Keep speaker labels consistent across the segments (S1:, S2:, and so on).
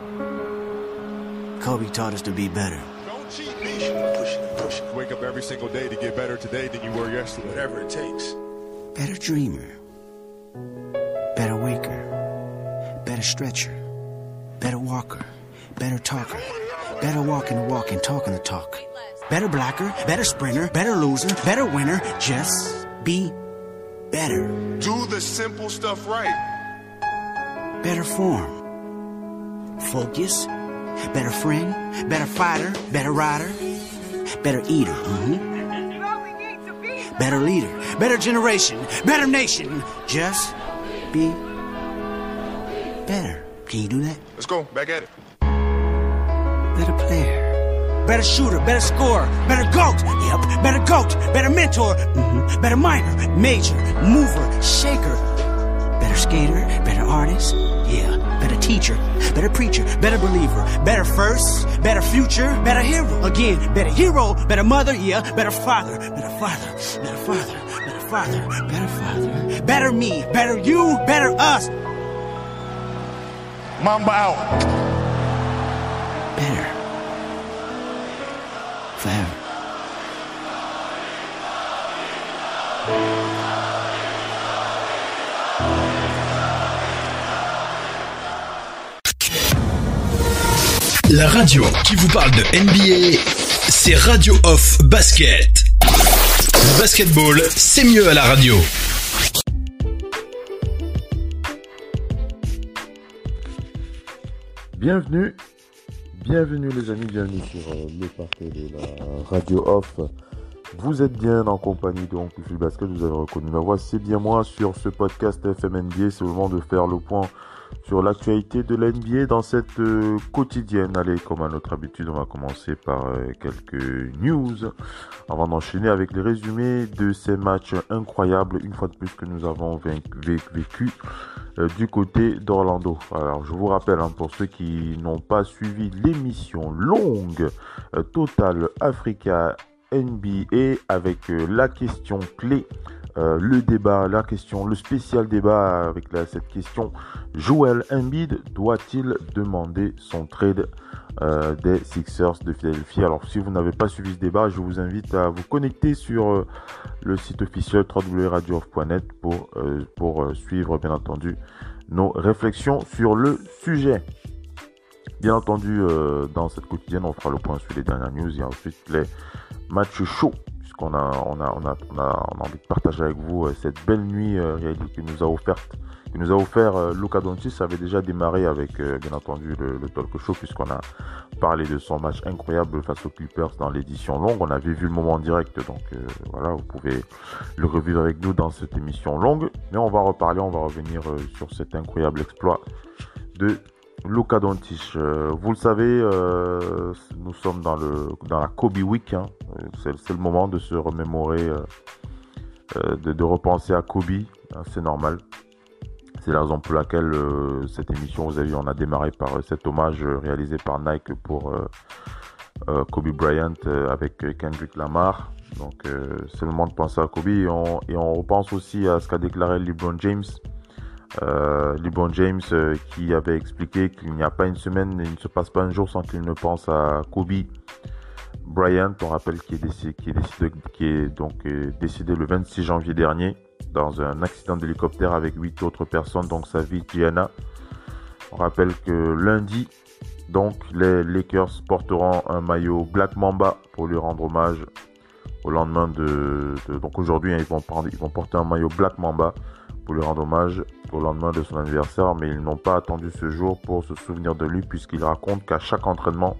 S1: Kobe taught us to be better.
S2: Don't cheat me. Push it. Wake up every single day to get better today than you were yesterday. Whatever it takes.
S1: Better dreamer. Better waker. Better stretcher. Better walker. Better talker. Better walking the walk and talking the talk. Better blocker. Better sprinter. Better loser. Better winner. Just be better.
S2: Do the simple stuff right.
S1: Better form. Focus. Better friend. Better fighter. Better rider. Better eater. Better leader. Better generation. Better nation. Just be better. Can you do that?
S2: Let's go. Back at it.
S1: Better player. Better shooter. Better scorer. Better GOAT. Yep. Better GOAT. Better mentor. Better minor. Major. Mover. Shaker. Better skater. Better artist. Yeah. Better teacher. Better preacher. Better believer. Better first. Better future. Better hero. Again. Better hero. Better mother. Yeah. Better father. Better father. Better father. Better father. Better father. Better me. Better you. Better us.
S2: Mamba out.
S1: Better. Forever.
S3: La radio qui vous parle de NBA, c'est Radio Off Basket. Le basketball, c'est mieux à la radio.
S4: Bienvenue les amis, bienvenue sur le parquet de la Radio Off. Vous êtes bien en compagnie de Oncle Phil Basket, vous avez reconnu ma voix, c'est bien moi sur ce podcast FM NBA. C'est le moment de faire le point sur l'actualité de la NBA dans cette quotidienne. Allez, comme à notre habitude, on va commencer par quelques news avant d'enchaîner avec les résumés de ces matchs incroyables, une fois de plus, que nous avons vécu du côté d'Orlando. Alors, je vous rappelle, pour ceux qui n'ont pas suivi l'émission longue Total Africa NBA avec la question clé, le débat, la question, le spécial débat avec cette question: Joel Embiid doit-il demander son trade des Sixers de Philadelphie? Alors, si vous n'avez pas suivi ce débat, je vous invite à vous connecter sur le site officiel www.radiooff.net pour suivre, bien entendu, nos réflexions sur le sujet. Bien entendu, dans cette quotidienne, on fera le point sur les dernières news. Il y a ensuite les matchs chauds, puisqu'on a envie de partager avec vous cette belle nuit que nous a offert Luka Doncic. Ça avait déjà démarré avec, bien entendu, le talk show, puisqu'on a parlé de son match incroyable face aux Clippers dans l'édition longue. On avait vu le moment en direct, donc voilà, vous pouvez le revivre avec nous dans cette émission longue. Mais on va revenir sur cet incroyable exploit de Luka Doncic. Vous le savez, nous sommes dans la Kobe Week. C'est le moment de se remémorer, de repenser à Kobe. C'est normal. C'est la raison pour laquelle cette émission, vous avez vu, on a démarré par cet hommage réalisé par Nike pour Kobe Bryant avec Kendrick Lamar. Donc c'est le moment de penser à Kobe et on repense aussi à ce qu'a déclaré LeBron James. LeBron James qui avait expliqué qu'il n'y a pas une semaine, il ne se passe pas un jour sans qu'il ne pense à Kobe Bryant. On rappelle qu'il est décédé le 26 janvier dernier dans un accident d'hélicoptère avec 8 autres personnes, donc sa vie Gianna. On rappelle que lundi, donc, les Lakers porteront un maillot Black Mamba pour lui rendre hommage au lendemain donc aujourd'hui, ils vont porter un maillot Black Mamba pour lui rendre hommage au lendemain de son anniversaire, mais ils n'ont pas attendu ce jour pour se souvenir de lui, puisqu'il raconte qu'à chaque entraînement,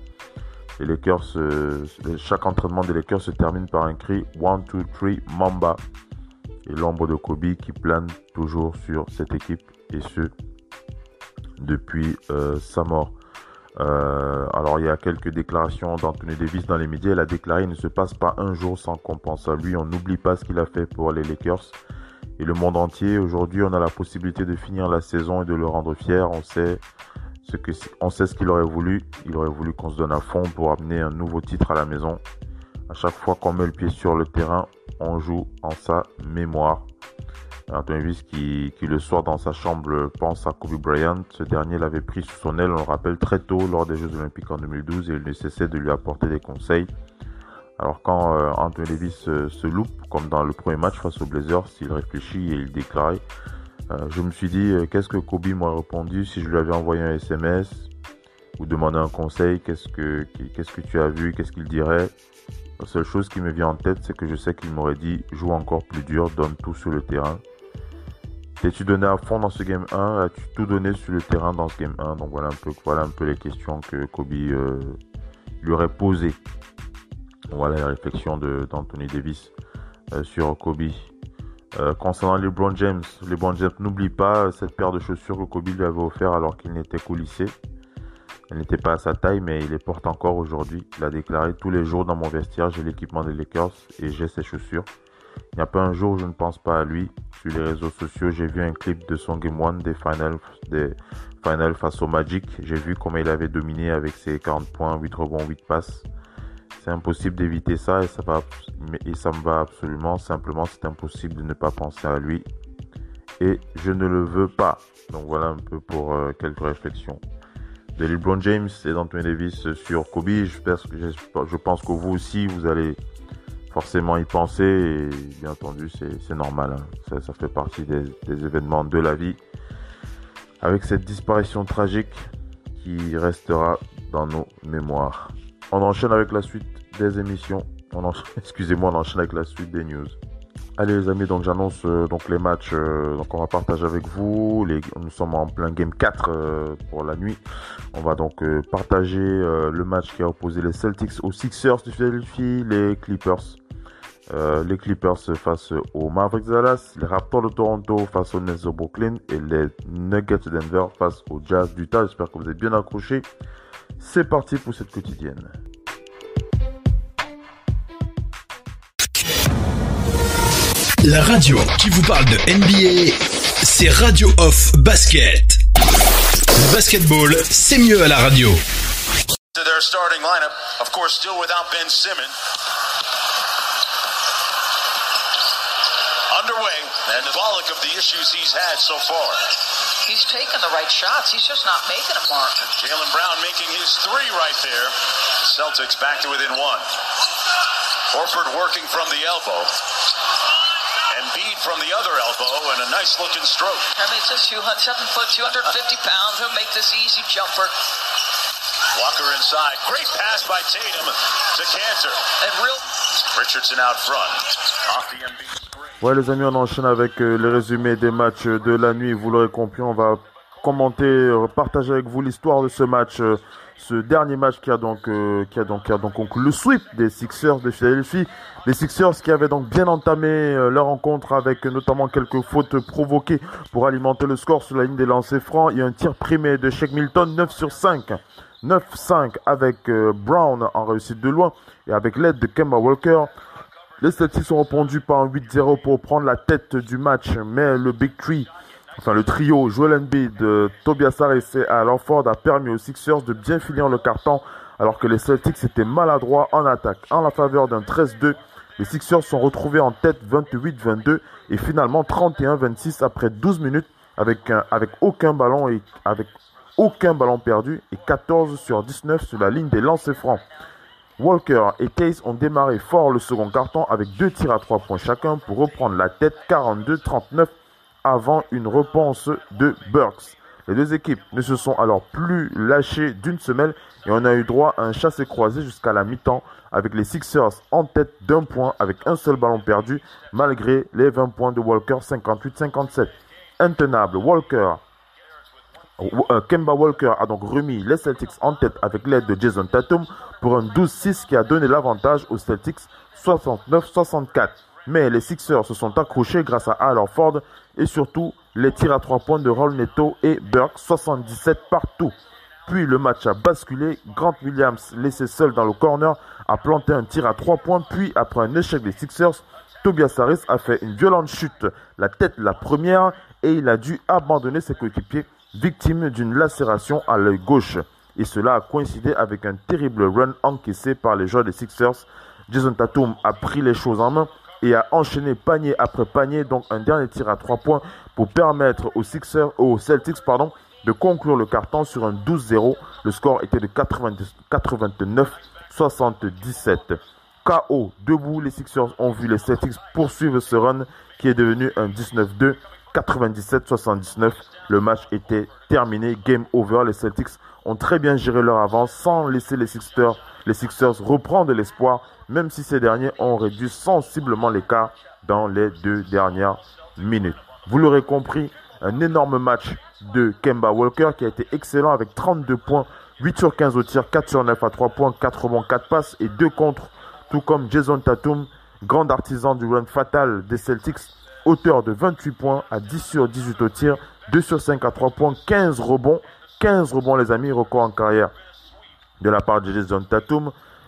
S4: chaque entraînement des Lakers se termine par un cri 1, 2, 3, Mamba, et l'ombre de Kobe qui plane toujours sur cette équipe, et ce depuis sa mort. Alors il y a quelques déclarations d'Anthony Davis dans les médias. Il a déclaré: il ne se passe pas un jour sans qu'on pense à lui, on n'oublie pas ce qu'il a fait pour les Lakers et le monde entier. Aujourd'hui, on a la possibilité de finir la saison et de le rendre fier. On sait ce qu'il aurait voulu. Il aurait voulu qu'on se donne à fond pour amener un nouveau titre à la maison. À chaque fois qu'on met le pied sur le terrain, on joue en sa mémoire. Anthony Davis qui le soir dans sa chambre pense à Kobe Bryant. Ce dernier l'avait pris sous son aile, on le rappelle, très tôt lors des Jeux Olympiques en 2012 et il ne cessait de lui apporter des conseils. Alors quand Anthony Davis se loupe, comme dans le premier match face aux Blazers, il réfléchit et il déclarait je me suis dit, qu'est-ce que Kobe m'aurait répondu si je lui avais envoyé un SMS ou demandé un conseil, qu'est-ce que tu as vu, qu'est-ce qu'il dirait? La seule chose qui me vient en tête, c'est que je sais qu'il m'aurait dit, joue encore plus dur, donne tout sur le terrain. T'es-tu donné à fond dans ce Game 1? As-tu tout donné sur le terrain dans ce Game 1? Donc voilà un peu les questions que Kobe lui aurait posées. Voilà la réflexion d'Anthony Davis sur Kobe. Concernant LeBron James, n'oublie pas cette paire de chaussures que Kobe lui avait offert alors qu'il n'était qu'au lycée. Elle n'était pas à sa taille, mais il les porte encore aujourd'hui. Il a déclaré tous les jours dans mon vestiaire, j'ai l'équipement des Lakers et j'ai ces chaussures. Il n'y a pas un jour où je ne pense pas à lui. Sur les réseaux sociaux, j'ai vu un clip de son Game 1 des finals face au Magic. J'ai vu comment il avait dominé avec ses 40 points, 8 rebonds, 8 passes. C'est impossible d'éviter ça et ça me va absolument. Simplement, c'est impossible de ne pas penser à lui. Et je ne le veux pas. Donc voilà un peu pour quelques réflexions de LeBron James et d'Anthony Davis sur Kobe. Je pense que vous aussi, vous allez forcément y penser. Et bien entendu, c'est normal. Hein. Ça fait partie des événements de la vie. Avec cette disparition tragique qui restera dans nos mémoires. On enchaîne avec la suite des émissions. On enchaîne avec la suite des news. Allez les amis, donc j'annonce donc les matchs. Donc on va partager avec vous. Nous sommes en plein Game 4 pour la nuit. On va donc partager le match qui a opposé les Celtics aux Sixers de Philadelphie, les Clippers. Les Clippers face aux Mavericks de Dallas, les Raptors de Toronto face aux Nets de Brooklyn et les Nuggets de Denver face aux Jazz d'Utah. J'espère que vous êtes bien accrochés. C'est parti pour cette quotidienne.
S3: La radio qui vous parle de NBA, c'est Radio Off Basket. Le basketball, c'est mieux à la radio.
S5: To their starting lineup, of course, still without Ben Simmons. Underway, and the bulk of the issues he's had so far.
S6: He's taking the right shots. He's just not making them, Mark.
S5: Jaylen Brown making his three right there. The Celtics back to within one. Horford working from the elbow. Embiid from the other elbow and a nice looking stroke.
S6: I mean, it's a 7 foot, 250 pounds. He'll make this easy jumper.
S5: Walker inside. Great pass by Tatum to Cantor.
S6: And
S5: Richardson out front. Off the Embiid.
S4: Ouais les amis, on enchaîne avec les résumés des matchs de la nuit. Vous l'aurez compris, on va commenter, partager avec vous l'histoire de ce match, ce dernier match qui a donc conclu le sweep des Sixers de Philadelphie. Les Sixers qui avaient donc bien entamé leur rencontre avec notamment quelques fautes provoquées pour alimenter le score sur la ligne des lancers francs et un tir primé de Shake Milton 9/5. 9-5 avec Brown en réussite de loin et avec l'aide de Kemba Walker. Les Celtics ont répondu par un 8-0 pour prendre la tête du match, mais le le trio Joel Embiid, Tobias Harris et Al Horford a permis aux Sixers de bien finir le carton alors que les Celtics étaient maladroits en attaque. En la faveur d'un 13-2, les Sixers sont retrouvés en tête 28-22 et finalement 31-26 après 12 minutes avec aucun ballon perdu et 14 sur 19 sur la ligne des lancers francs. Walker et Case ont démarré fort le second carton avec 2 tirs à 3 points chacun pour reprendre la tête 42-39 avant une réponse de Burks. Les deux équipes ne se sont alors plus lâchées d'une semelle et on a eu droit à un chassé-croisé jusqu'à la mi-temps avec les Sixers en tête d'1 point avec un seul ballon perdu malgré les 20 points de Walker 58-57. Intenable, Kemba Walker a donc remis les Celtics en tête avec l'aide de Jason Tatum pour un 12-6 qui a donné l'avantage aux Celtics 69-64. Mais les Sixers se sont accrochés grâce à Al Horford et surtout les tirs à 3 points de Raul Neto et Burke 77 partout. Puis le match a basculé, Grant Williams laissé seul dans le corner a planté un tir à 3 points puis après un échec des Sixers, Tobias Harris a fait une violente chute, la tête la première et il a dû abandonner ses coéquipiers victime d'une lacération à l'œil gauche. Et cela a coïncidé avec un terrible run encaissé par les joueurs des Sixers. Jason Tatum a pris les choses en main et a enchaîné panier après panier. Donc un dernier tir à 3 points pour permettre aux Celtics de conclure le carton sur un 12-0. Le score était de 89-77. KO debout, les Sixers ont vu les Celtics poursuivre ce run qui est devenu un 19-2, 97-79. Le match était terminé, game over. Les Celtics ont très bien géré leur avance sans laisser les Sixers reprendre l'espoir, même si ces derniers ont réduit sensiblement l'écart dans les 2 dernières minutes. Vous l'aurez compris, un énorme match de Kemba Walker qui a été excellent avec 32 points, 8 sur 15 au tir, 4 sur 9 à 3 points, 4 rebonds, 4 passes et 2 contres. Tout comme Jason Tatum, grand artisan du run fatal des Celtics, auteur de 28 points à 10 sur 18 au tir, 2 sur 5 à 3 points, 15 rebonds les amis, record en carrière de la part de Jason Tatum,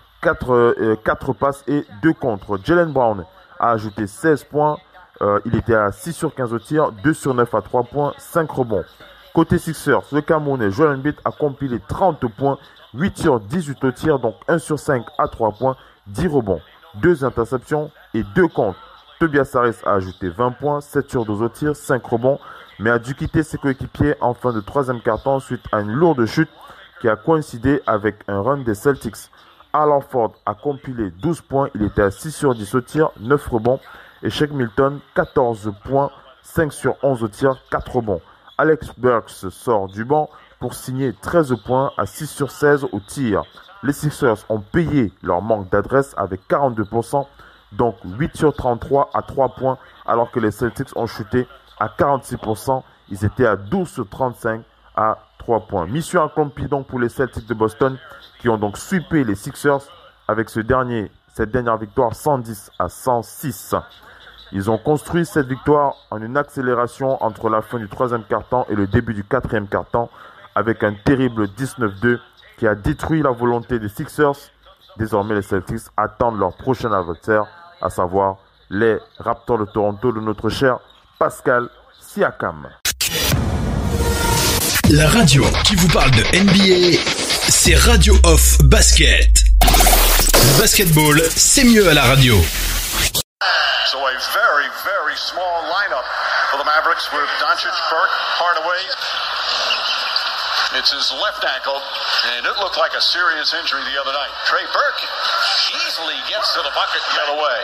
S4: 4 passes et 2 contres. Jaylen Brown a ajouté 16 points, il était à 6 sur 15 au tir, 2 sur 9 à 3 points, 5 rebonds. Côté Sixers, le Camerounais Joel Embiid a compilé 30 points, 8 sur 18 au tir, donc 1 sur 5 à 3 points, 10 rebonds, 2 interceptions et 2 contres. Tobias Harris a ajouté 20 points, 7 sur 12 au tir, 5 rebonds, mais a dû quitter ses coéquipiers en fin de 3e quart-temps suite à une lourde chute qui a coïncidé avec un run des Celtics. Al Horford a compilé 12 points, il était à 6 sur 10 au tir, 9 rebonds, et Shake Milton 14 points, 5 sur 11 au tir, 4 rebonds. Alex Burks sort du banc pour signer 13 points à 6 sur 16 au tir. Les Sixers ont payé leur manque d'adresse avec 42%, donc 8 sur 33 à 3 points, alors que les Celtics ont chuté à 46%. Ils étaient à 12 sur 35 à 3 points. Mission accomplie donc pour les Celtics de Boston qui ont donc sweepé les Sixers avec cette dernière victoire 110 à 106. Ils ont construit cette victoire en une accélération entre la fin du 3e quart-temps et le début du 4e quart-temps avec un terrible 19-2 qui a détruit la volonté des Sixers. Désormais, les Celtics attendent leur prochain adversaire, à savoir les Raptors de Toronto de notre cher Pascal Siakam.
S3: La radio qui vous parle de NBA, c'est Radio Off Basket. Le basketball, c'est mieux à la radio.
S5: So a very, very small lineup for the Mavericks with Doncic, Burke, Hardaway. It's his left ankle, and it looked like a serious injury the other night. Trey Burke easily gets to the bucket the other way.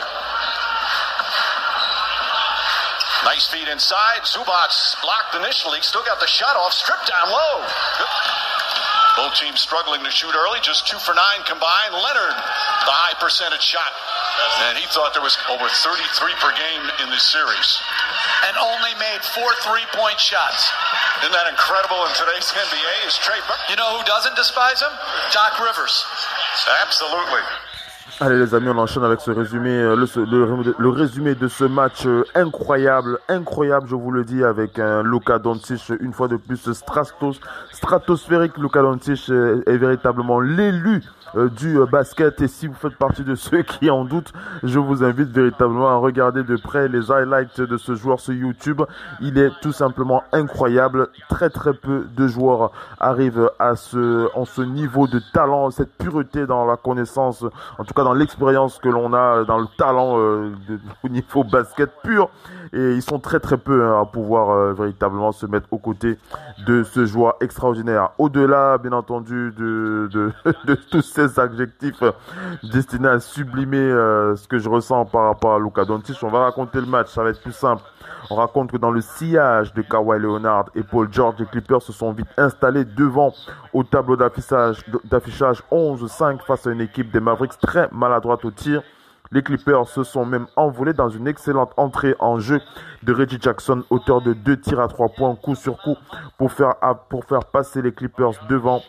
S5: Nice feed inside. Zubac blocked initially. Still got the shot off. Stripped down low. Both teams struggling to shoot early. Just 2 for 9 combined. Leonard, the high percentage shot. And he thought there was over 33 per game in this series.
S7: And only made 4 3-point shots.
S5: Isn't that incredible in today's NBA? Is Trey Burke.
S7: You know who doesn't despise him? Doc Rivers.
S5: Absolutely.
S4: Allez les amis, on enchaîne avec ce résumé, le résumé de ce match incroyable, je vous le dis, avec un Luka Doncic une fois de plus stratosphérique. Luka Doncic est véritablement l'élu du basket, et si vous faites partie de ceux qui en doutent, je vous invite véritablement à regarder de près les highlights de ce joueur sur YouTube. Il est tout simplement incroyable. Très peu de joueurs arrivent en ce niveau de talent, cette pureté dans la connaissance, en tout cas dans l'expérience que l'on a, dans le talent au niveau basket pur. Et ils sont très peu à pouvoir véritablement se mettre aux côtés de ce joueur extraordinaire. Au-delà, bien entendu, de tous ces adjectifs destinés à sublimer ce que je ressens par rapport à Luka Doncic, on va raconter le match, ça va être plus simple. On raconte que dans le sillage de Kawhi Leonard et Paul George, les Clippers se sont vite installés devant au tableau d'affichage 11-5 face à une équipe des Mavericks très maladroite au tir. Les Clippers se sont même envolés dans une excellente entrée en jeu de Reggie Jackson, auteur de 2 tirs à 3 points coup sur coup pour faire passer les Clippers devant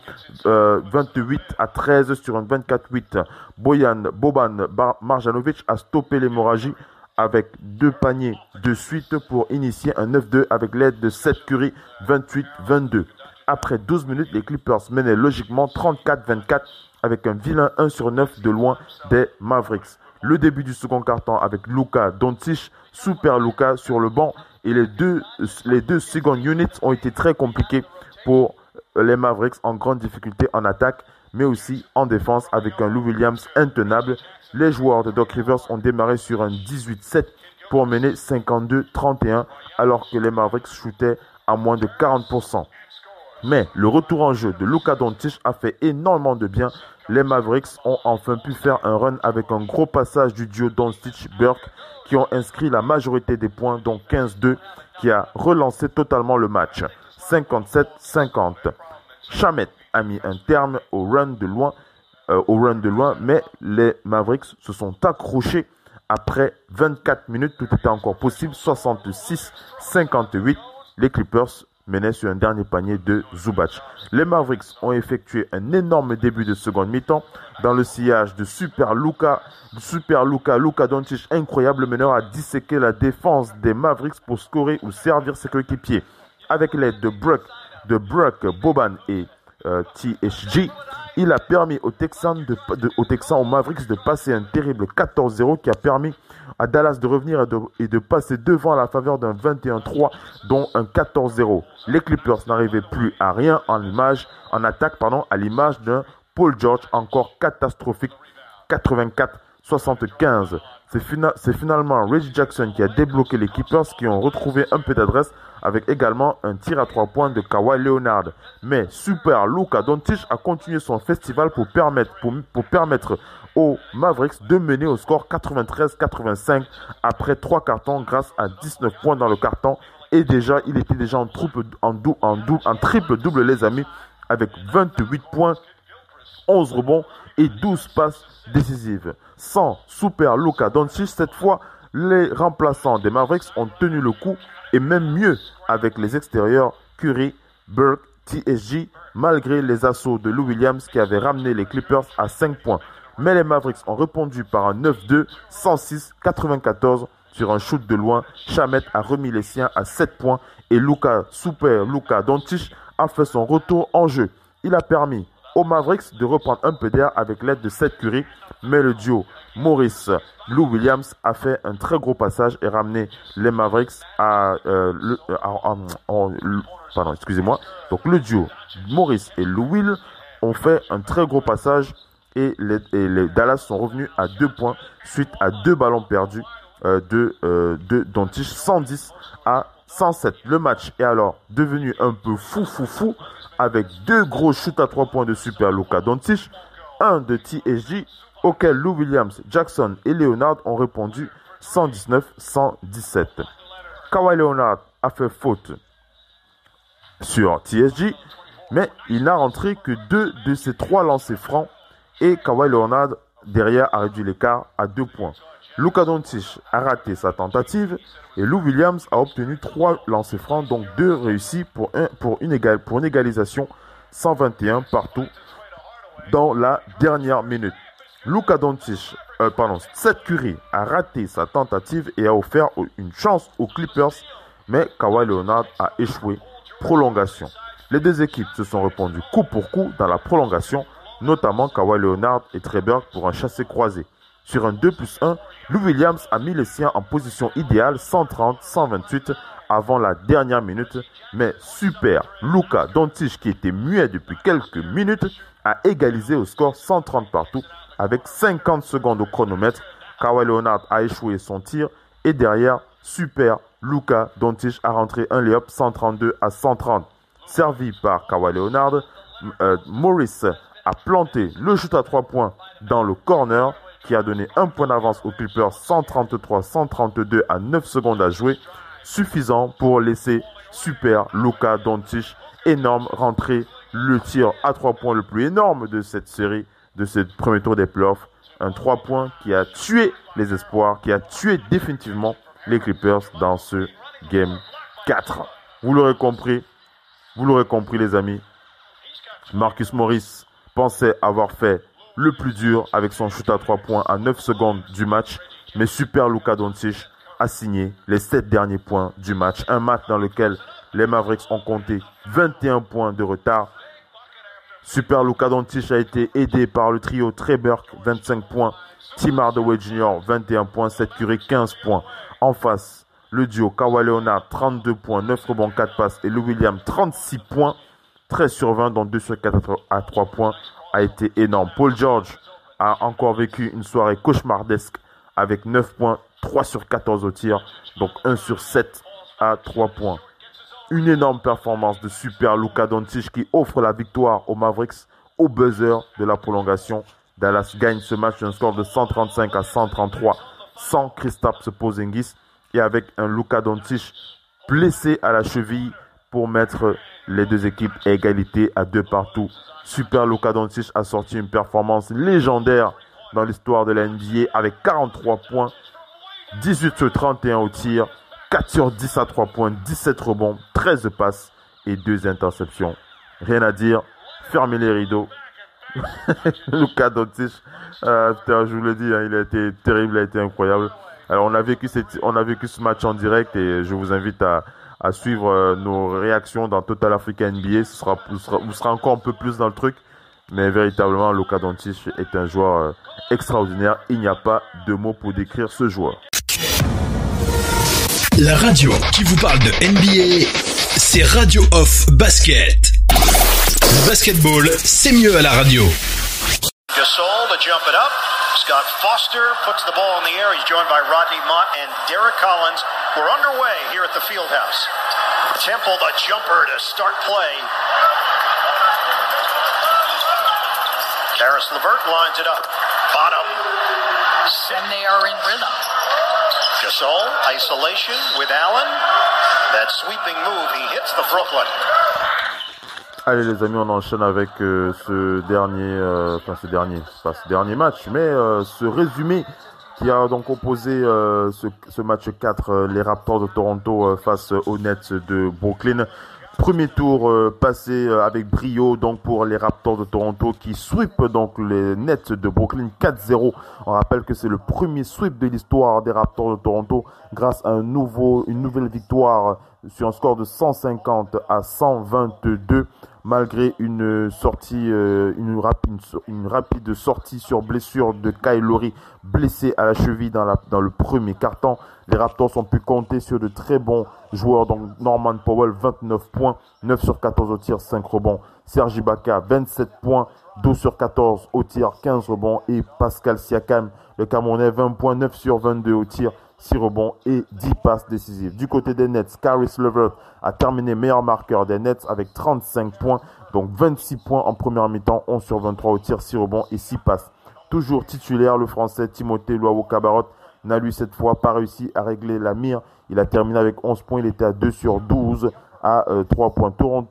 S4: 28-13 sur un 24-8. Boban Marjanovic a stoppé l'hémorragie avec 2 paniers de suite pour initier un 9-2 avec l'aide de Seth Curry, 28-22. Après 12 minutes, les Clippers menaient logiquement 34-24 avec un vilain 1 sur 9 de loin des Mavericks. Le début du second quart-temps avec Luka Doncic, Super Luka sur le banc, et les deux second units ont été très compliqués pour les Mavericks en grande difficulté en attaque, mais aussi en défense avec un Lou Williams intenable. Les joueurs de Doc Rivers ont démarré sur un 18-7 pour mener 52-31 alors que les Mavericks shootaient à moins de 40%. Mais le retour en jeu de Luka Doncic a fait énormément de bien. Les Mavericks ont enfin pu faire un run avec un gros passage du duo Doncic-Burke qui ont inscrit la majorité des points, dont 15-2, qui a relancé totalement le match. 57-50. Shamet a mis un terme au run de loin, mais les Mavericks se sont accrochés après 24 minutes. Tout était encore possible. 66-58. Les Clippers menaient sur un dernier panier de Zubac. Les Mavericks ont effectué un énorme début de seconde mi-temps dans le sillage de Super Luka Doncic, incroyable meneur, a disséqué la défense des Mavericks pour scorer ou servir ses coéquipiers. Avec l'aide de Brook, Boban et THG, il a permis aux Mavericks de passer un terrible 14-0 qui a permis à Dallas de revenir et de passer devant à la faveur d'un 21-3, dont un 14-0. Les Clippers n'arrivaient plus à rien en attaque, à l'image d'un Paul George encore catastrophique, 84-75. C'est finalement Reggie Jackson qui a débloqué les Clippers qui ont retrouvé un peu d'adresse avec également un tir à 3 points de Kawhi Leonard. Mais Super Luka Doncic a continué son festival pour permettre aux Mavericks de mener au score 93-85 après 3 cartons grâce à 19 points dans le carton. Et il était déjà en triple-double les amis avec 28 points, 11 rebonds et 12 passes décisives. Sans Super Luka Doncic, cette fois, les remplaçants des Mavericks ont tenu le coup et même mieux avec les extérieurs Curry, Burke, TSG, malgré les assauts de Lou Williams qui avait ramené les Clippers à 5 points. Mais les Mavericks ont répondu par un 9-2, 106-94 sur un shoot de loin. Shamet a remis les siens à 7 points et Super Luka Doncic a fait son retour en jeu. Il a permis aux Mavericks de reprendre un peu d'air avec l'aide de Seth Curry, mais le duo Morris-Lou Williams a fait un très gros passage et ramené les Mavericks Donc le duo Morris et Lou Will ont fait un très gros passage et les Dallas sont revenus à 2 points suite à 2 ballons perdus de Doncic, 110-107. Le match est alors devenu un peu fou avec 2 gros shoots à 3 points de Super Luka Doncic, un de THG auquel Lou Williams, Jackson et Leonard ont répondu 119-117. Kawhi Leonard a fait faute sur THG, mais il n'a rentré que 2 de ses 3 lancers francs et Kawhi Leonard derrière a réduit l'écart à 2 points. Luka Doncic a raté sa tentative et Lou Williams a obtenu 3 lancers francs, donc 2 réussis pour une égalisation 121 partout dans la dernière minute. Seth Curry a raté sa tentative et a offert une chance aux Clippers, mais Kawhi Leonard a échoué. Prolongation. Les deux équipes se sont répondues coup pour coup dans la prolongation, notamment Kawhi Leonard et Trey Burke pour un chassé-croisé. Sur un 2+1, Lou Williams a mis les siens en position idéale 130-128 avant la dernière minute, mais Super Luka Doncic, qui était muet depuis quelques minutes, a égalisé au score 130 partout avec 50 secondes au chronomètre. Kawhi Leonard a échoué son tir et derrière, Super Luka Doncic a rentré un layup 132-130. Servi par Kawhi Leonard, Morris a planté le shoot à 3 points dans le corner qui a donné un point d'avance aux Clippers, 133-132 à 9 secondes à jouer, suffisant pour laisser Super Luka Doncic énorme rentrer le tir à 3 points le plus énorme de cette série, de ce premier tour des playoffs. Un 3 points qui a tué les espoirs, qui a tué définitivement les Clippers dans ce Game 4. Vous l'aurez compris les amis, Marcus Morris pensait avoir fait le plus dur avec son shoot à 3 points à 9 secondes du match, mais Super Luka Doncic a signé les 7 derniers points du match. Un match dans lequel les Mavericks ont compté 21 points de retard. Super Luka Doncic a été aidé par le trio Trey Burke, 25 points, Tim Hardaway Jr., 21 points, Seth Curry, 15 points. En face, le duo Kawhi Leonard, 32 points, 9 rebonds, 4 passes et Lou Williams, 36 points. 13 sur 20, dont 2 sur 4 à 3 points, a été énorme. Paul George a encore vécu une soirée cauchemardesque avec 9 points, 3 sur 14 au tir, donc 1 sur 7 à 3 points. Une énorme performance de super Luka Doncic qui offre la victoire aux Mavericks au buzzer de la prolongation. Dallas gagne ce match d'un score de 135 à 133 sans Kristaps Porzingis et avec un Luka Doncic blessé à la cheville pour mettre les deux équipes à égalité à 2 partout. Super Luka Doncic a sorti une performance légendaire dans l'histoire de la NBA avec 43 points, 18 sur 31 au tir, 4 sur 10 à 3 points, 17 rebonds, 13 passes et 2 interceptions. Rien à dire, fermez les rideaux. Luka Doncic, je vous le dis, hein, il a été terrible, il a été incroyable. Alors on a vécu ce match en direct et je vous invite à suivre nos réactions dans Total Africa NBA. Vous serez encore un peu plus dans le truc, mais véritablement Luka Doncic est un joueur extraordinaire. Il n'y a pas de mots pour décrire ce joueur.
S3: La radio qui vous parle de NBA, c'est Radio Off Basket. Le basketball, c'est mieux à la radio.
S5: Gasol to jump it up. Scott Foster puts the ball in the air. He's joined by Rodney Mott and Derek Collins. We're underway here at the Fieldhouse. Temple the jumper to start play. Karis LeVert lines it up. Bottom.
S6: And they are in rhythm.
S5: Gasol, isolation with Allen. That sweeping move, he hits the Brooklyn.
S4: Allez les amis, on enchaîne avec ce dernier match, mais ce résumé qui a donc opposé ce match 4, les Raptors de Toronto face aux Nets de Brooklyn. Premier tour passé avec brio donc pour les Raptors de Toronto qui sweep donc les Nets de Brooklyn 4-0. On rappelle que c'est le premier sweep de l'histoire des Raptors de Toronto grâce à une nouvelle victoire sur un score de 150 à 122 malgré une rapide sortie sur blessure de Kyle Lowry blessé à la cheville dans le premier quart-temps. Les Raptors ont pu compter sur de très bons joueurs, donc Norman Powell 29 points, 9 sur 14 au tir, 5 rebonds. Serge Ibaka 27 points, 12 sur 14 au tir, 15 rebonds. Et Pascal Siakam, le Camerounais, 20 points, 9 sur 22 au tir, 6 rebonds et 10 passes décisives. Du côté des Nets, Karis LeVert a terminé meilleur marqueur des Nets avec 35 points, donc 26 points en première mi-temps, 11 sur 23 au tir, 6 rebonds et 6 passes. Toujours titulaire, le Français Timothée Luawu-Cabarrot n'a lui cette fois pas réussi à régler la mire. Il a terminé avec 11 points, il était à 2 sur 12 à 3 points.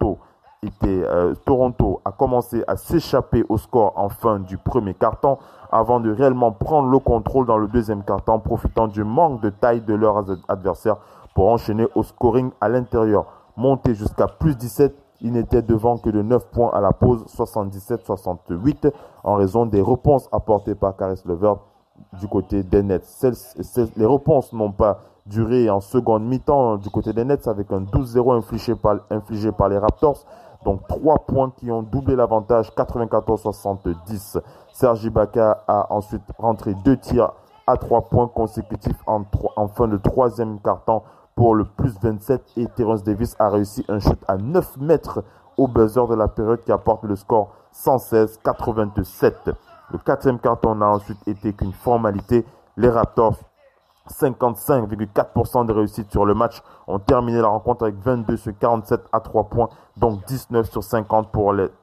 S4: Toronto a commencé à s'échapper au score en fin du premier quart-temps avant de réellement prendre le contrôle dans le deuxième quart-temps, profitant du manque de taille de leurs adversaires pour enchaîner au scoring à l'intérieur. Monté jusqu'à plus 17, il n'était devant que de 9 points à la pause, 77-68, en raison des réponses apportées par Karis LeVert du côté des Nets. Les réponses n'ont pas duré en seconde mi-temps du côté des Nets avec un 12-0 infligé par les Raptors. Donc 3 points qui ont doublé l'avantage, 94-70. Serge Ibaka a ensuite rentré 2 tirs à 3 points consécutifs en fin de troisième quart-temps pour le plus 27. Et Terrence Davis a réussi un shoot à 9 mètres au buzzer de la période qui apporte le score 116-87. Le quatrième quart-temps n'a ensuite été qu'une formalité. Les Raptors, 55,4% de réussite sur le match, ont terminé la rencontre avec 22 sur 47 à 3 points, donc 19 sur 50 pour les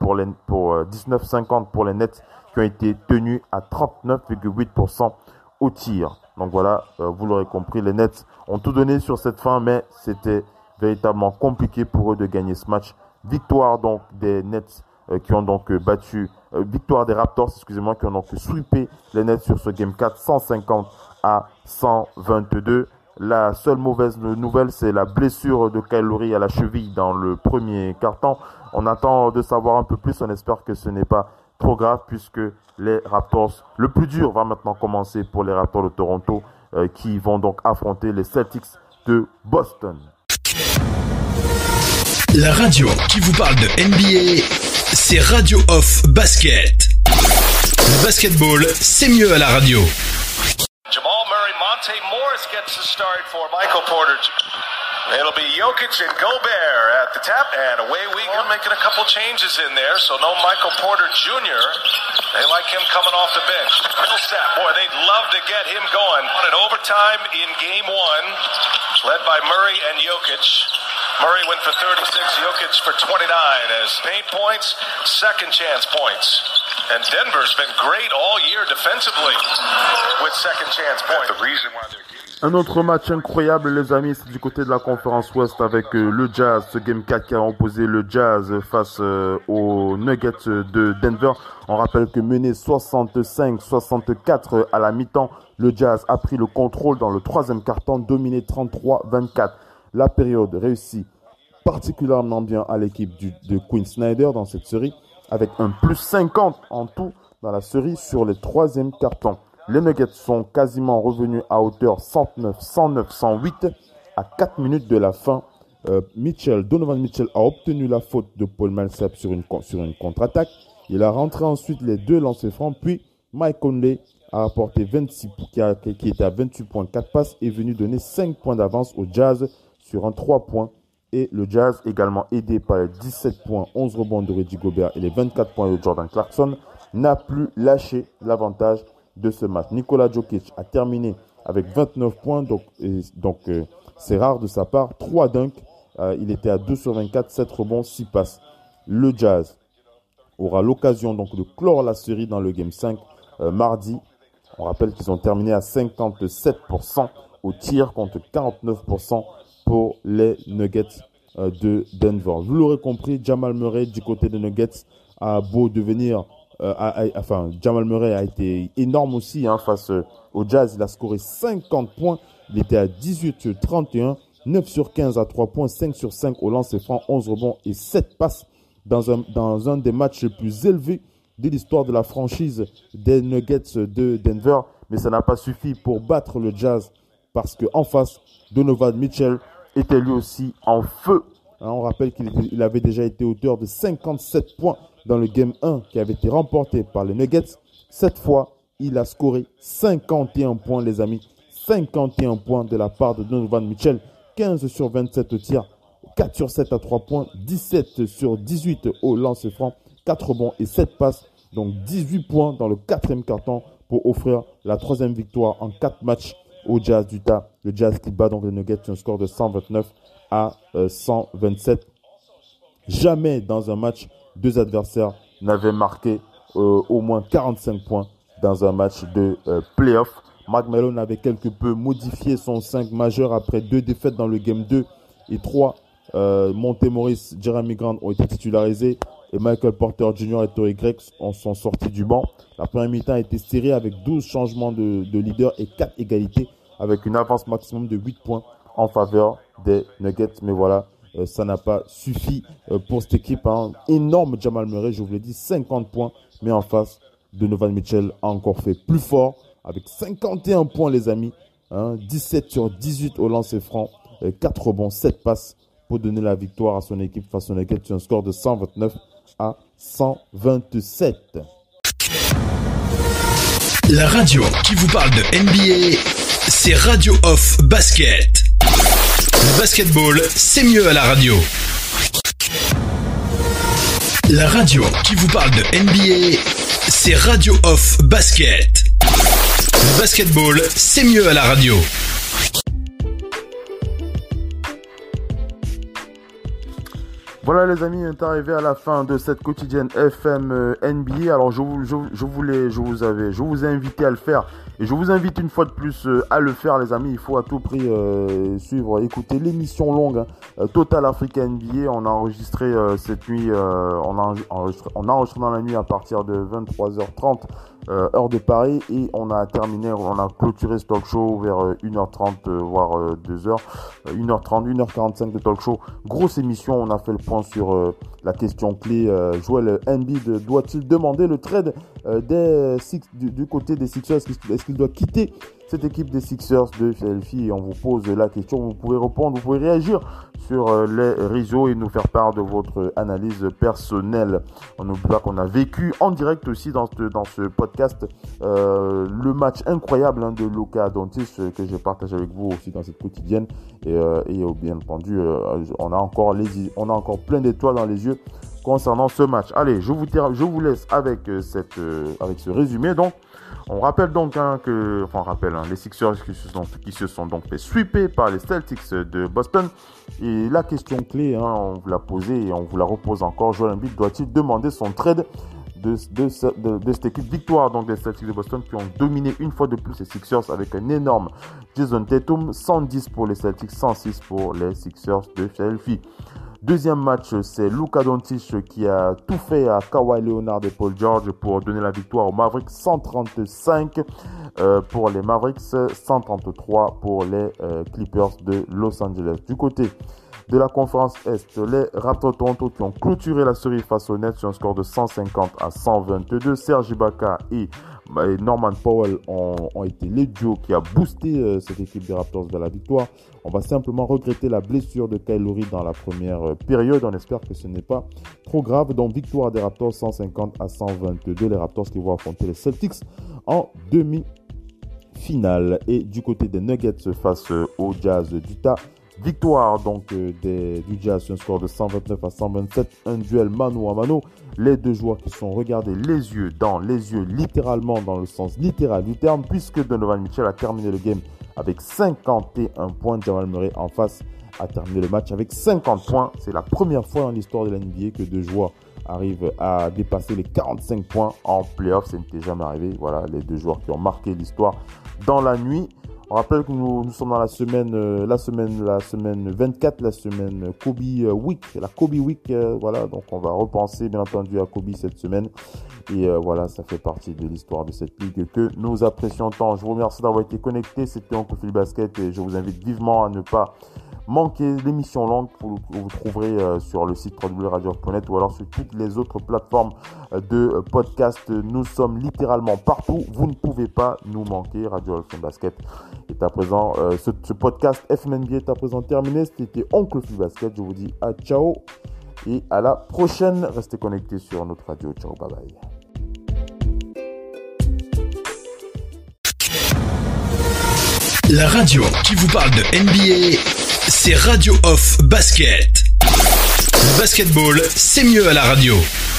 S4: Nets qui ont été tenus à 39,8% au tir. Donc voilà, vous l'aurez compris, les Nets ont tout donné sur cette fin, mais c'était véritablement compliqué pour eux de gagner ce match. Victoire donc des Nets qui ont donc victoire des Raptors, qui ont donc sweepé les Nets sur ce Game 4, 150 à 122. La seule mauvaise nouvelle, c'est la blessure de Kyle Lowry à la cheville dans le premier quart-temps. On attend de savoir un peu plus, on espère que ce n'est pas trop grave puisque les Raptors, le plus dur va maintenant commencer pour les Raptors de Toronto qui vont donc affronter les Celtics de Boston.
S3: La radio qui vous parle de NBA, c'est Radio Off Basket. Le basketball, c'est mieux à la radio.
S5: Jamal Murray, Monte Morris gets the start for Michael Porter It'll be Jokic and Gobert at the tap, and away we go. Making a couple changes in there, so no Michael Porter Jr. They like him coming off the bench. Millsap, boy, they'd love to get him going. On an overtime in game one, led by Murray and Jokic. Murray went for 36, Jokic for 29 as paint points, second chance points. And Denver's been great all year defensively with second chance points. The reason why they're
S4: un autre match incroyable, les amis, c'est du côté de la conférence Ouest avec le Jazz, ce Game 4 qui a opposé le Jazz face aux Nuggets de Denver. On rappelle que mené 65-64 à la mi-temps, le Jazz a pris le contrôle dans le troisième quart-temps, dominé 33-24. La période réussit particulièrement bien à l'équipe de Quinn Snyder dans cette série, avec un plus 50 en tout dans la série sur les troisièmes quart-temps. Les Nuggets sont quasiment revenus à hauteur 109, 109, 108 à 4 minutes de la fin. Donovan Mitchell a obtenu la faute de Paul Millsap sur une contre-attaque. Il a rentré ensuite les deux lancers francs. Puis Mike Conley a apporté 26, qui était à 28 points, 4 passes, est venu donner 5 points d'avance au Jazz sur un 3 points. Et le Jazz, également aidé par les 17 points, 11 rebonds de Reggie Gobert et les 24 points de Jordan Clarkson, n'a plus lâché l'avantage de ce match. Nikola Jokic a terminé avec 29 points, donc c'est rare de sa part. 3 dunks, il était à 2 sur 24, 7 rebonds, 6 passes. Le Jazz aura l'occasion donc de clore la série dans le Game 5 mardi. On rappelle qu'ils ont terminé à 57% au tir contre 49% pour les Nuggets de Denver. Vous l'aurez compris, Jamal Murray du côté des Nuggets a beau devenir... Jamal Murray a été énorme aussi face au Jazz. Il a scoré 50 points. Il était à 18 sur 31, 9 sur 15 à 3 points, 5 sur 5 au lancer franc, 11 rebonds et 7 passes dans un des matchs les plus élevés de l'histoire de la franchise des Nuggets de Denver. Mais ça n'a pas suffi pour battre le Jazz parce qu'en face, Donovan Mitchell était lui aussi en feu. On rappelle qu'il avait déjà été auteur de 57 points dans le Game 1 qui avait été remporté par les Nuggets. Cette fois, il a scoré 51 points, les amis. 51 points de la part de Donovan Mitchell. 15 sur 27 au tir, 4 sur 7 à 3 points, 17 sur 18 au lancer franc, 4 rebonds et 7 passes. Donc 18 points dans le quatrième quart-temps pour offrir la troisième victoire en 4 matchs au Jazz d'Utah. Le Jazz qui bat donc les Nuggets sur un score de 129 à 127. Jamais dans un match, deux adversaires n'avaient marqué au moins 45 points dans un match de play-off. Mark Malone avait quelque peu modifié son 5 majeur après 2 défaites dans le Game 2 et 3. Monte Morris, Jeremy Grant ont été titularisés et Michael Porter Jr. et Torrey Craig sont sortis du banc. La première mi-temps a été serrée avec 12 changements de leader et 4 égalités avec une avance maximum de 8 points en faveur des Nuggets. Mais voilà, ça n'a pas suffi pour cette équipe. Énorme Jamal Murray, je vous l'ai dit, 50 points. Mais en face, Donovan Mitchell a encore fait plus fort avec 51 points, les amis. 17 sur 18 au lancer franc, 4 rebonds, 7 passes pour donner la victoire à son équipe face aux Nuggets sur un score de 129 à 127.
S3: La radio qui vous parle de NBA, c'est Radio Off Basket. Le basketball, c'est mieux à la radio. La radio qui vous parle de NBA, c'est Radio Off Basket. Le basketball, c'est mieux à la radio.
S4: Voilà les amis, on est arrivé à la fin de cette quotidienne FM NBA. Alors je vous ai invité à le faire et je vous invite une fois de plus à le faire les amis. Il faut à tout prix écouter l'émission longue Total Africa NBA. On a enregistré cette nuit, on a enregistré dans la nuit à partir de 23h30 heure de Paris et on a clôturé ce talk show vers 1h30 voire 2h, 1h30, 1h45 de talk show. Grosse émission, on a fait le point sur la question clé. Joel Embiid doit-il demander le trade du côté des Sixers? Est-ce qu'il doit quitter cette équipe des Sixers de Philadelphie? Et on vous pose la question, vous pouvez répondre, vous pouvez réagir sur les réseaux et nous faire part de votre analyse personnelle. On n'oublie pas qu'on a vécu en direct aussi dans ce podcast le match incroyable de Luka Doncic que j'ai partagé avec vous aussi dans cette quotidienne et bien entendu on a encore plein d'étoiles dans les yeux concernant ce match. Allez, je vous laisse avec ce résumé. Donc on rappelle donc les Sixers qui se sont donc fait sweeper par les Celtics de Boston. Et la question clé, on vous l'a posée et on vous la repose encore. Joel Embiid doit-il demander son trade de cette équipe? Victoire donc des Celtics de Boston qui ont dominé une fois de plus les Sixers avec un énorme Jason Tatum, 110 pour les Celtics, 106 pour les Sixers de Philadelphie. Deuxième match, c'est Luka Doncic qui a tout fait à Kawhi Leonard et Paul George pour donner la victoire aux Mavericks, 135 pour les Mavericks, 133 pour les Clippers de Los Angeles. Du côté de la conférence Est, les Raptors de Toronto qui ont clôturé la série face aux Nets sur un score de 150-122. Serge Ibaka et Norman Powell ont été les duos qui a boosté cette équipe des Raptors vers la victoire. On va simplement regretter la blessure de Kyle Lowry dans la première période. On espère que ce n'est pas trop grave. Donc victoire des Raptors 150-122. Les Raptors qui vont affronter les Celtics en demi-finale. Et du côté des Nuggets face au Jazz d'Utah, victoire donc du Jazz sur un score de 129-127, un duel mano à mano. Les deux joueurs qui sont regardés les yeux dans les yeux, littéralement dans le sens littéral du terme, puisque Donovan Mitchell a terminé le game avec 51 points. Jamal Murray en face a terminé le match avec 50 points. C'est la première fois dans l'histoire de la NBA que deux joueurs arrivent à dépasser les 45 points en playoff. Ça n'était jamais arrivé. Voilà, les deux joueurs qui ont marqué l'histoire dans la nuit. On rappelle que nous sommes dans la semaine 24, la semaine Kobe Week, la Kobe Week, voilà, donc on va repenser bien entendu à Kobe cette semaine, et voilà, ça fait partie de l'histoire de cette ligue que nous apprécions tant. Je vous remercie d'avoir été connectés, c'était Oncle Phil Basket, et je vous invite vivement à ne pas manquer l'émission longue que vous trouverez sur le site www.radio.net ou alors sur toutes les autres plateformes de podcast. Nous sommes littéralement partout. Vous ne pouvez pas nous manquer. Radio Phil Basket est à présent, ce podcast FMNB est à présent terminé. C'était Oncle Phil Basket. Je vous dis à ciao et à la prochaine. Restez connectés sur notre radio. Ciao, bye bye.
S3: La radio qui vous parle de NBA, c'est Radio Off Basket. Le basketball, c'est mieux à la radio.